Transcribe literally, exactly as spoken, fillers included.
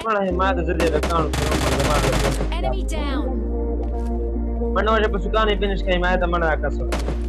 Malah himaya da zirya da kanu kuma zama da Enemy down. mana waje ba su gane finish kai himaya da mana kaso